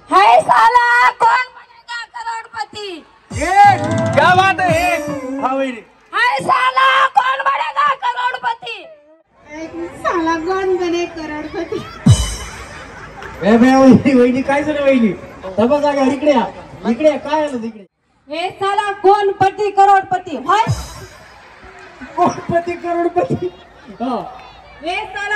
है साला कौन बनेगा करोड़पति। क्या बात है। हाँ भाई है साला कौन बनेगा करोड़पति। साला कौन बने करोड़पती। वहिनी काय झालं वहिनी तबा जागा इकडे इकडे काय आलं तिकडे हे साला कौन पति करोड़पति है। कोणपती करोडपती हे साला